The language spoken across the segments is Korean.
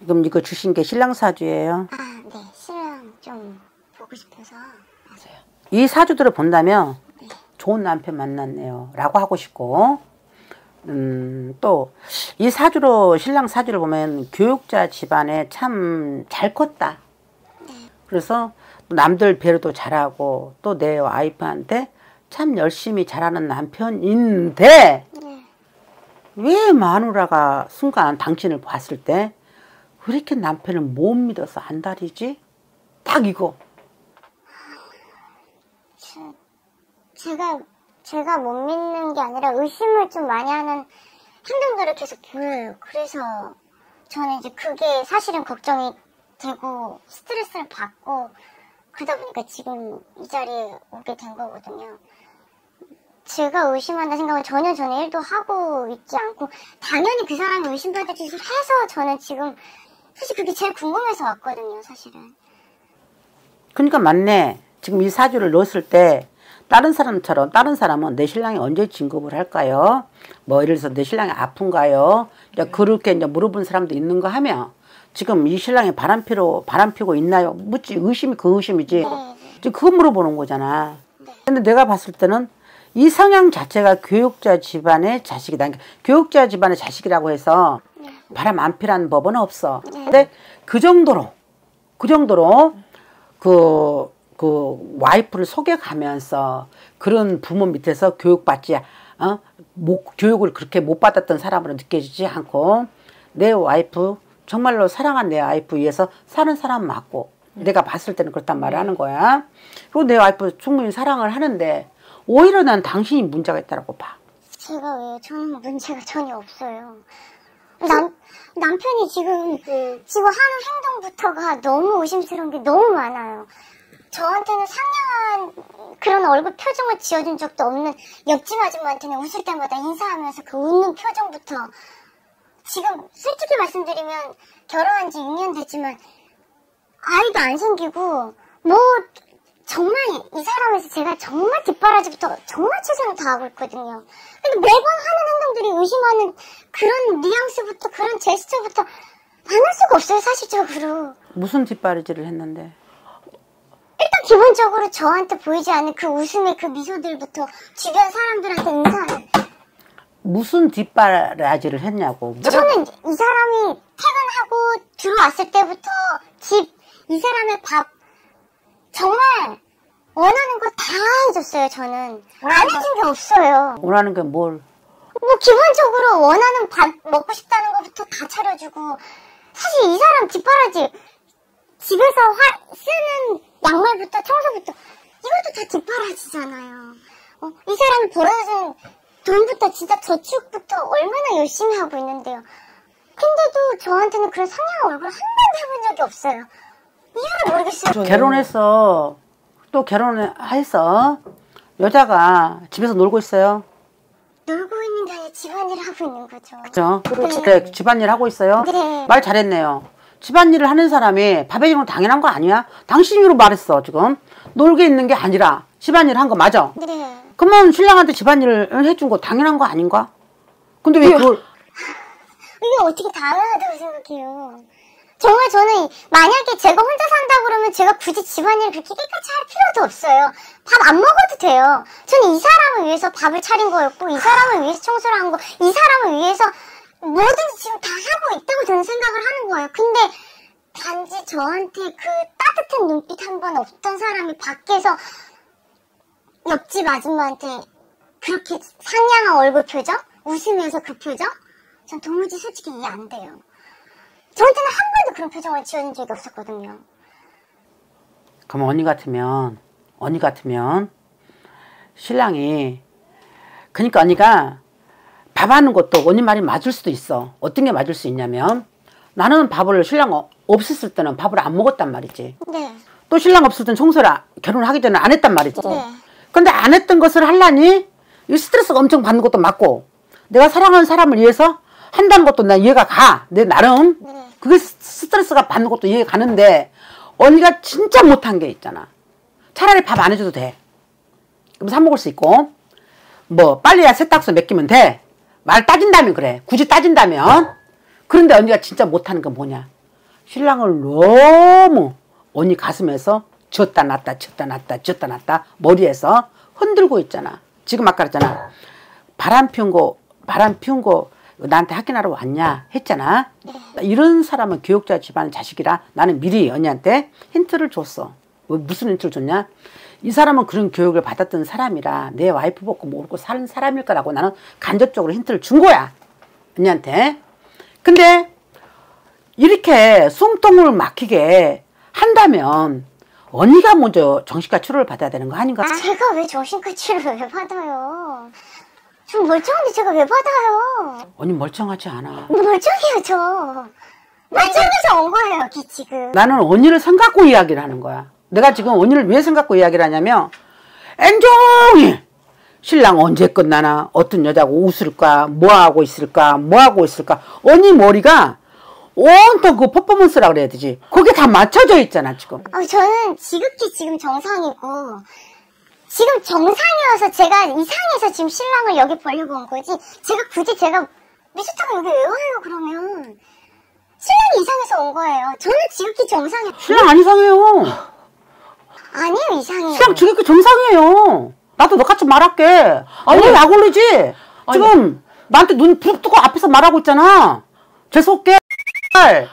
지금 이거 주신 게 신랑 사주예요. 아, 네. 신랑 좀 보고 싶어서. 맞아요. 이 사주들을 본다면 네. 좋은 남편 만났네요 라고 하고 싶고, 또 이 사주로 신랑 사주를 보면 교육자 집안에 참 잘 컸다. 네. 그래서 남들 배려도 잘하고 또 내 와이프한테 참 열심히 잘하는 남편인데 네. 왜 마누라가 순간 당신을 봤을 때 왜 이렇게 남편을 못 믿어서 안달이지? 딱 이거. 제가 못 믿는 게 아니라 의심을 좀 많이 하는 행동들을 계속 보여요. 그래서 저는 이제 그게 사실은 걱정이 되고 스트레스를 받고 그러다 보니까 지금 이 자리에 오게 된 거거든요. 제가 의심한다 생각은 전혀 1도 하고 있지 않고 당연히 그 사람이 의심받을 짓을 해서 저는 지금 사실 그게 제일 궁금해서 왔거든요, 사실은. 그러니까 맞네. 지금 이 사주를 넣었을 때 다른 사람처럼 다른 사람은 내 신랑이 언제 진급을 할까요? 뭐 예를 들어서 내 신랑이 아픈가요? 그렇게 이제 물어본 사람도 있는가 하면 지금 이 신랑이 바람 피고 있나요? 묻지. 의심이 그 의심이지. 지금 그거 물어보는 거잖아. 근데 내가 봤을 때는 이 성향 자체가 교육자 집안의 자식이다. 그러니까 교육자 집안의 자식이라고 해서 바람 안 피라는 법은 없어. 근데 그 정도로 그 와이프를 속여가면서 그런 부모 밑에서 교육받지, 교육을 그렇게 못 받았던 사람으로 느껴지지 않고 내 와이프, 정말로 사랑한 내 와이프 위해서 사는 사람 맞고 내가 봤을 때는 그렇단 말을 하는 거야. 그리고 내 와이프 충분히 사랑을 하는데 오히려 난 당신이 문제가 있다고 봐. 제가 왜요? 저는 문제가 전혀 없어요. 남편이 지금 하는 행동부터가 너무 의심스러운 게 너무 많아요. 저한테는 상냥한 그런 얼굴 표정을 지어준 적도 없는 옆집 아줌마한테는 웃을 때마다 인사하면서 그 웃는 표정부터 지금 솔직히 말씀드리면 결혼한 지 6년 됐지만 아이도 안 생기고 뭐 정말 이 사람에서 제가 정말 뒷바라지부터 정말 최선을 다하고 있거든요. 근데 매번 하는 행동들이 의심하는 그런 뉘앙스부터 그런 제스처부터 안 할 수가 없어요, 사실적으로. 무슨 뒷바라지를 했는데? 일단 기본적으로 저한테 보이지 않는 그 웃음의 그 미소들부터 주변 사람들한테 인사하는. 무슨 뒷바라지를 했냐고. 저는 이 사람이 퇴근하고 들어왔을 때부터 이 사람의 밥 정말 원하는 거 다 해줬어요. 저는 안 해준 게 없어요. 원하는 게 뭘? 뭐 기본적으로 원하는 밥 먹고 싶다는 것부터 다 차려주고 사실 이 사람 뒷바라지 집에서 쓰는 양말부터 청소부터 이것도 다 뒷바라지잖아요. 이 사람이 벌어준 돈부터 진짜 저축부터 얼마나 열심히 하고 있는데요. 근데도 저한테는 그런 상냥한 얼굴 한 번도 해본 적이 없어요. 이유를 모르겠어요. 결혼해서 또 결혼해서 여자가 집에서 놀고 있어요. 놀고 있는 게 아니라 집안일 하고 있는 거죠. 그죠? 네. 그래, 집안일 하고 있어요? 네. 말 잘했네요. 집안일을 하는 사람이 밥 해주는 거 당연한 거 아니야? 당신으로 말했어 지금. 놀게 있는 게 아니라 집안일 한 거 맞아? 네. 그러면 신랑한테 집안일을 해준 거 당연한 거 아닌가? 근데 왜 그걸 이게 어떻게 당연하다고 생각해요. 정말 저는 만약에 제가 혼자 산다 그러면 제가 굳이 집안일을 그렇게 깨끗이 할 필요도 없어요. 밥 안 먹어도 돼요. 저는 이 사람을 위해서 밥을 차린 거였고 이 사람을 위해서 청소를 한 거, 이 사람을 위해서 뭐든지 지금 다 하고 있다고 저는 생각을 하는 거예요. 근데 단지 저한테 그 따뜻한 눈빛 한 번 없던 사람이 밖에서 옆집 아줌마한테 그렇게 상냥한 얼굴 표정? 웃으면서 그 표정? 전 도무지 솔직히 이해 안 돼요. 저한테는 한 번도 그런 표정을 지어준 적이 없었거든요. 그럼 언니 같으면 신랑이 그러니까 언니가 밥하는 것도 언니 말이 맞을 수도 있어. 어떤 게 맞을 수 있냐면 나는 밥을 신랑 없었을 때는 밥을 안 먹었단 말이지. 네. 또 신랑 없을 때는 청소를 결혼하기 전에 안 했단 말이지. 네. 근데 안 했던 것을 하려니 이 스트레스가 엄청 받는 것도 맞고 내가 사랑하는 사람을 위해서 한다는 것도 난 이해가 가. 내 나름. 네. 그게 스트레스가 받는 것도 이해가 가는데 언니가 진짜 못한 게 있잖아. 차라리 밥 안 해줘도 돼. 그럼 사 먹을 수 있고 뭐 빨래야 세탁소 맡기면 돼. 말 따진다면 그래. 굳이 따진다면. 그런데 언니가 진짜 못하는 건 뭐냐. 신랑을 너무 언니 가슴에서 쥐었다 놨다 쥐었다 놨다 쥐었다 놨다 머리에서 흔들고 있잖아. 지금 아까 그랬잖아. 바람 피운 거 나한테 확인하러 왔냐 했잖아. 이런 사람은 교육자 집안 자식이라 나는 미리 언니한테 힌트를 줬어. 무슨 힌트를 줬냐? 이 사람은 그런 교육을 받았던 사람이라 내 와이프 보고 모르고 사는 사람일 거라고 나는 간접적으로 힌트를 준 거야. 언니한테. 근데 이렇게 숨통을 막히게 한다면 언니가 먼저 정신과 치료를 받아야 되는 거 아닌가? 제가 왜 정신과 치료를 왜 받아요? 좀 멀쩡한데 제가 왜 받아요? 언니 멀쩡하지 않아. 멀쩡해요, 저. 멀쩡해서 온 거예요, 여기 지금. 나는 언니를 생각고 이야기를 하는 거야. 내가 지금 언니를 왜 생각고 이야기를 하냐면 엔종일 신랑 언제 끝나나, 어떤 여자하고 웃을까, 뭐하고 있을까, 언니 머리가 온통 그 퍼포먼스라 그래야 되지. 그게 다 맞춰져 있잖아 지금. 저는 지극히 지금 정상이고 지금 정상이어서 제가 이상해서 지금 신랑을 여기 보려고 온 거지. 제가 미스터가 여기 왜 와요 그러면. 신랑이 이상해서 온 거예요. 저는 지극히 정상이에요. 신랑 안 이상해요. 아니에요, 이상해요. 신랑 지극히 정상이에요. 나도 너같이 말할게. 아니 약 올리지. 지금 나한테 눈 부릅뜨고 앞에서 말하고 있잖아. 재수없게. 아니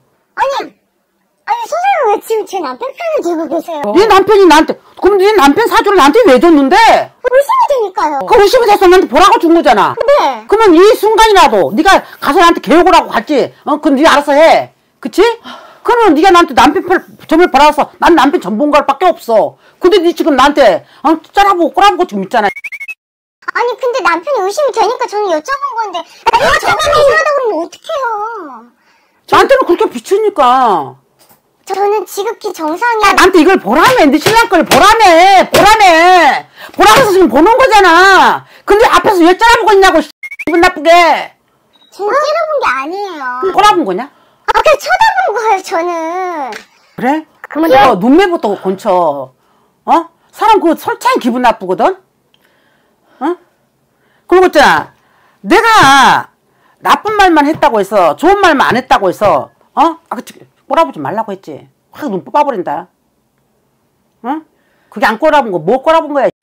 선생님 왜 지금 제 남편 편을 들고 계세요? 네 남편이 나한테, 그럼 네 남편 사주를 나한테 왜 줬는데? 의심이 되니까요. 그 의심이 돼서 나한테 보라고 준 거잖아. 네. 그러면 이 순간이라도 네가 가서 나한테 교육을 하고 갔지. 그럼 네가 알아서 해. 그치? 그러면 네가 나한테 남편 점을 보라서 난 남편 전본가 밖에 없어. 근데 네 지금 나한테 짜라보고 꼬라보고 지금 있잖아. 아니 근데 남편이 의심이 되니까 저는 여쭤본 건데 내가 저번에 이러다 그러면 어떡해요. 나한테는 그렇게 비추니까. 저는 지극히 정상이야. 나한테 이걸 보라며. 네 신랑 걸 보라며. 보라면서 지금 보는 거잖아. 근데 앞에서 왜 짜라보고 있냐고. 기분 나쁘게. 저는 째려본 게 아니에요. 그럼 꼬라본 거냐? 그냥 쳐다본 거예요 저는. 그래? 그러면 눈매부터 곤쳐. 사람 그거 설치한 기분 나쁘거든? 그리고 있잖아. 내가 나쁜 말만 했다고 해서, 좋은 말만 안 했다고 해서, 꼬라보지 말라고 했지. 확 눈 뽑아버린다. 그게 안 꼬라본 거, 뭐 꼬라본 거야?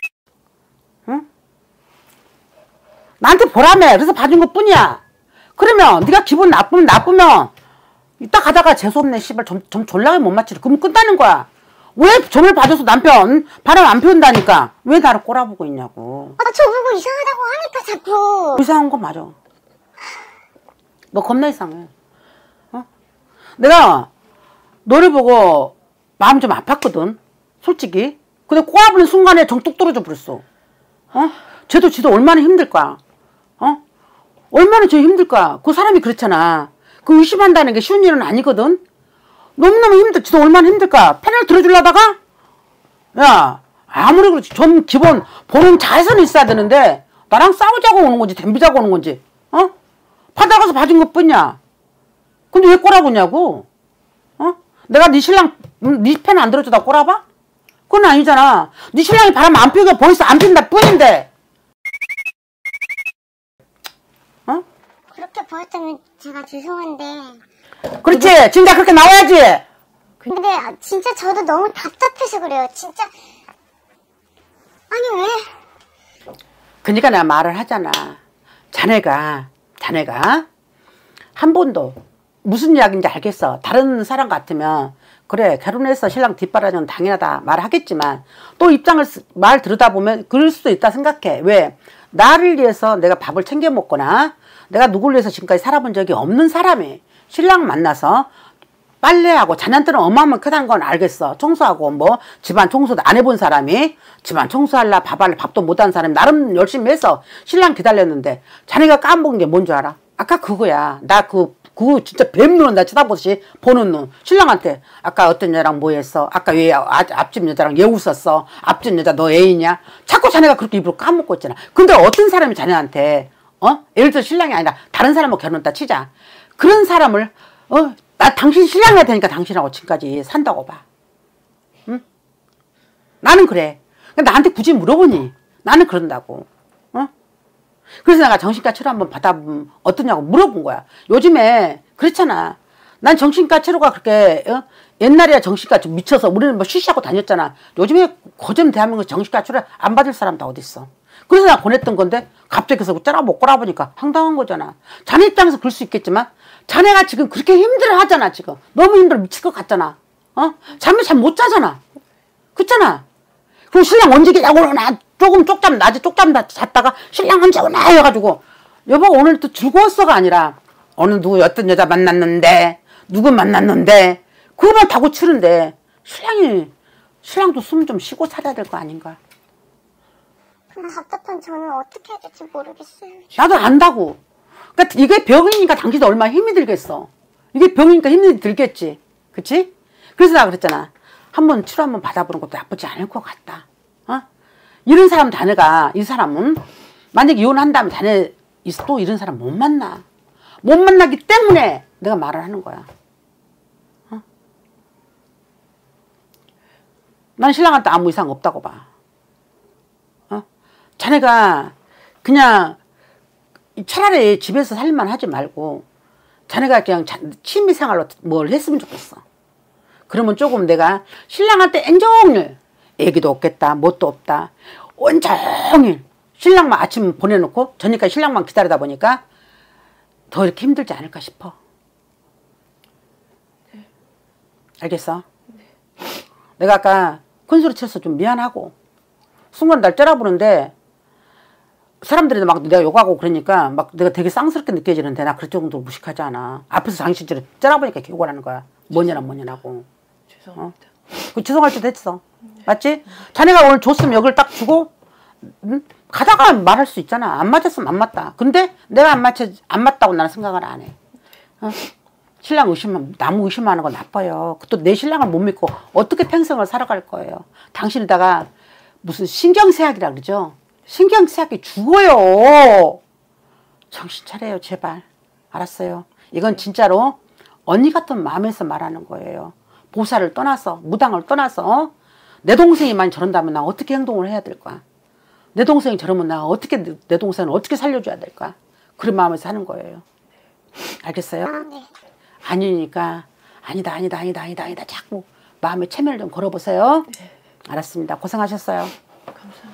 나한테 보라며. 그래서 봐준 것 뿐이야. 그러면 네가 기분 나쁘면 이따 가다가 재수없네 씨발 점 졸라게 못 맞추지. 그러면 끝나는 거야. 왜 점을 봐줘서 남편 바람 안 피운다니까 왜 나를 꼬라보고 있냐고. 저보고 이상하다고 하니까 자꾸. 이상한 거 맞아. 너 겁나 이상해. 내가 너를 보고 마음 좀 아팠거든 솔직히. 근데 꼬아부는 순간에 정 뚝 떨어져 버렸어. 쟤도 지도 얼마나 힘들까. 얼마나 쟤 힘들까. 그 사람이 그렇잖아. 그 의심한다는 게 쉬운 일은 아니거든. 너무너무 지도 얼마나 힘들까. 편을 들어주려다가 야 아무리 그렇지 전 기본 보는 자세는 있어야 되는데 나랑 싸우자고 오는 건지 덤비자고 오는 건지 받아가서 봐준 것 뿐이야. 근데 왜 꼬라보냐고. 내가 네 신랑 네 편 안 들어주다 꼬라봐? 그건 아니잖아. 네 신랑이 바람 안 피우게 보이스 안 핀다 뿐인데. 그렇게 보였다면 제가 죄송한데. 그렇지. 진짜 그렇게 나와야지. 근데 진짜 저도 너무 답답해서 그래요. 진짜. 아니 왜? 그러니까 내가 말을 하잖아. 자네가 한 번도 무슨 이야기인지 알겠어. 다른 사람 같으면 그래 결혼해서 신랑 뒷바라지는 당연하다 말하겠지만 또 말 들으다 보면 그럴 수도 있다 생각해. 왜? 나를 위해서 내가 밥을 챙겨 먹거나 내가 누구를 위해서 지금까지 살아본 적이 없는 사람이 신랑 만나서 빨래하고 자네한테는 어마어마하게 크다는 건 알겠어. 청소하고 뭐 집안 청소도 안 해본 사람이 집안 청소할라 밥도 못한 사람이 나름 열심히 해서 신랑 기다렸는데 자네가 까먹은 게 뭔 줄 알아? 아까 그거야. 나 그거 진짜 뱀눈은 나 쳐다보듯이 보는 눈. 신랑한테 아까 어떤 여자랑 뭐 했어? 아까 왜 앞집 여자랑 왜 웃었어? 앞집 여자 너 애인이야? 자꾸 자네가 그렇게 입으로 까먹고 있잖아. 근데 어떤 사람이 자네한테 예를 들어 신랑이 아니라 다른 사람하고 결혼했다 치자. 그런 사람을 나 당신 신랑이 되니까 당신하고 지금까지 산다고 봐. 응? 나는 그래. 나한테 굳이 물어보니 나는 그런다고. 그래서 내가 정신과 치료 한번 받아보면 어떠냐고 물어본 거야. 요즘에 그렇잖아. 난 정신과 치료가 그렇게 옛날에야 정신과 좀 미쳐서 우리는 뭐 쉬쉬하고 다녔잖아. 요즘에 거점 대한민국 정신과 치료 안 받을 사람 다 어딨어. 그래서 나 보냈던 건데 갑자기 그래서 짜라 못 꼬라보니까 황당한 거잖아. 자네 입장에서 그럴 수 있겠지만 자네가 지금 그렇게 힘들어 하잖아. 지금 너무 힘들어 미칠 것 같잖아. 잠을 잘 못 자잖아. 그렇잖아. 그럼 신랑 언제 계냐고 나 조금 쪽잠 낮에 쪽잠 잤다가 신랑 언제 오나 해가지고 여보 오늘 또 즐거웠어가 아니라 어느 누구 어떤 여자 만났는데 누구 만났는데 그거만 다 고치는데 신랑도 숨 좀 쉬고 살아야 될 거 아닌가. 답답한 저는 어떻게 해야 될지 모르겠어요. 나도 안다고. 그러니까 이게 병이니까 당신도 얼마나 힘이 들겠어. 이게 병이니까 힘이 들겠지. 그치? 그래서 내가 그랬잖아. 한번 치료 한번 받아보는 것도 나쁘지 않을 것 같다. 이런 사람 자네가 이 사람은 만약에 이혼한다면 자네 또 이런 사람 못 만나. 못 만나기 때문에 내가 말을 하는 거야. 난 신랑한테 아무 이상 없다고 봐. 자네가 그냥 차라리 집에서 살만 하지 말고 자네가 그냥 취미생활로 뭘 했으면 좋겠어. 그러면 조금 내가 신랑한테 온종일 애기도 없겠다 뭣도 없다 온종일 신랑만 아침 보내놓고 저녁까지 신랑만 기다리다 보니까 더 이렇게 힘들지 않을까 싶어. 네. 알겠어? 네. 내가 아까 큰소리 쳐서 좀 미안하고 순간 날 째려보는데 사람들이 막 내가 욕하고 그러니까 막 내가 되게 쌍스럽게 느껴지는데 나 그럴 정도로 무식하지 않아. 앞에서 당신들이 째려보니까 개고를 하는 거야. 뭐냐고. 죄송합니다. 그 죄송할 때도 했어. 맞지? 자네가 오늘 줬으면 여기를 딱 주고 가다가 말할 수 있잖아. 안 맞았으면 안 맞다. 근데 내가 안 맞다고 나는 생각을 안 해. 신랑 나무 의심하는 건 나빠요. 또 내 신랑을 못 믿고 어떻게 평생을 살아갈 거예요. 당신에다가 무슨 신경쇠약이라 그러죠. 신경쇠약이 죽어요. 정신 차려요 제발. 알았어요. 이건 진짜로 언니 같은 마음에서 말하는 거예요. 보살을 떠나서 무당을 떠나서 내 동생이 많이 저런다면 나 어떻게 행동을 해야 될까. 내 동생이 저러면 나 어떻게 내 동생을 어떻게 살려줘야 될까. 그런 마음에서 하는 거예요. 알겠어요? 네. 아니니까 아니다 자꾸 마음에 체면을 좀 걸어보세요. 네. 알았습니다. 고생하셨어요. 감사합니다.